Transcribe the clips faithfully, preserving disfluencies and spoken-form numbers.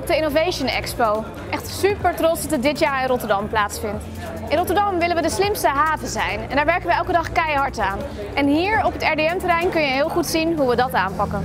op de Innovation Expo. Echt super trots dat het dit jaar in Rotterdam plaatsvindt. In Rotterdam willen we de slimste haven zijn en daar werken we elke dag keihard aan. En hier op het R D M-terrein kun je heel goed zien hoe we dat aanpakken.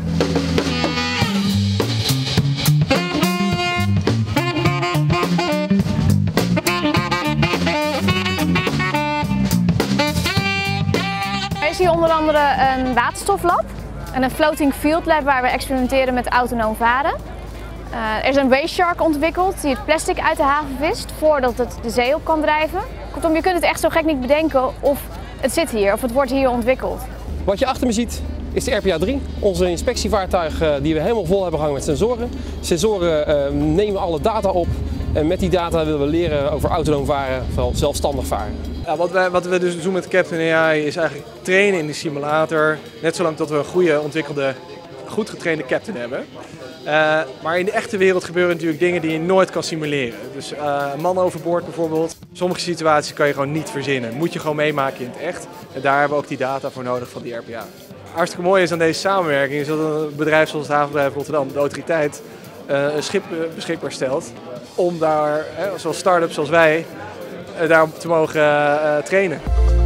Er is hier onder andere een waterstoflab en een floating field lab waar we experimenteren met autonoom varen. Uh, er is een waste shark ontwikkeld die het plastic uit de haven vist voordat het de zee op kan drijven. Kortom, je kunt het echt zo gek niet bedenken of het zit hier of het wordt hier ontwikkeld. Wat je achter me ziet is de R P A drie, onze inspectievaartuig uh, die we helemaal vol hebben gehangen met sensoren. Sensoren uh, nemen alle data op en met die data willen we leren over autonoom varen, vooral zelfstandig varen. Ja, wat, wij, wat we dus doen met Captain A I is eigenlijk trainen in de simulator, net zolang tot we een goede ontwikkelde, goed getrainde captain hebben. Uh, maar in de echte wereld gebeuren natuurlijk dingen die je nooit kan simuleren. Dus uh, een man overboord bijvoorbeeld. Sommige situaties kan je gewoon niet verzinnen. Moet je gewoon meemaken in het echt. En daar hebben we ook die data voor nodig van die R P A. Hartstikke mooi is aan deze samenwerking is dat een bedrijf zoals het havenbedrijf Rotterdam, de autoriteit, uh, een schip beschikbaar stelt. Om daar, hè, zoals start-ups zoals wij, uh, daarop te mogen uh, trainen.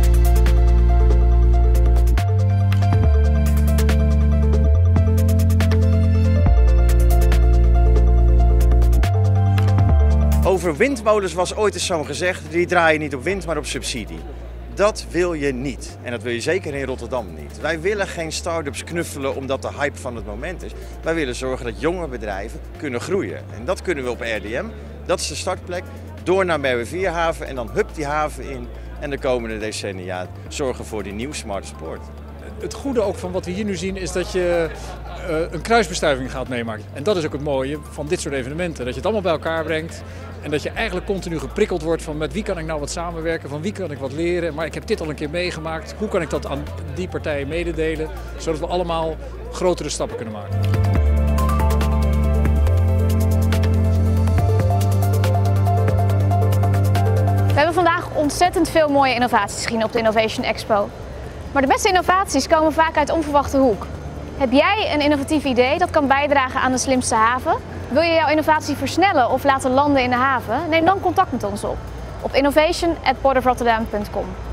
Over windmolens was ooit eens zo gezegd, die draaien niet op wind, maar op subsidie. Dat wil je niet. En dat wil je zeker in Rotterdam niet. Wij willen geen start-ups knuffelen omdat de hype van het moment is. Wij willen zorgen dat jonge bedrijven kunnen groeien. En dat kunnen we op R D M. Dat is de startplek. Door naar Merwevierhaven en dan hup die haven in. En de komende decennia zorgen voor die nieuwe smart sport. Het goede ook van wat we hier nu zien is dat je uh, een kruisbestuiving gaat meemaken. En dat is ook het mooie van dit soort evenementen. Dat je het allemaal bij elkaar brengt. En dat je eigenlijk continu geprikkeld wordt van met wie kan ik nou wat samenwerken, van wie kan ik wat leren. Maar ik heb dit al een keer meegemaakt. Hoe kan ik dat aan die partijen mededelen, zodat we allemaal grotere stappen kunnen maken. We hebben vandaag ontzettend veel mooie innovaties gezien op de Innovation Expo. Maar de beste innovaties komen vaak uit onverwachte hoek. Heb jij een innovatief idee dat kan bijdragen aan de slimste haven? Wil je jouw innovatie versnellen of laten landen in de haven? Neem dan contact met ons op op innovation at port of rotterdam punt com.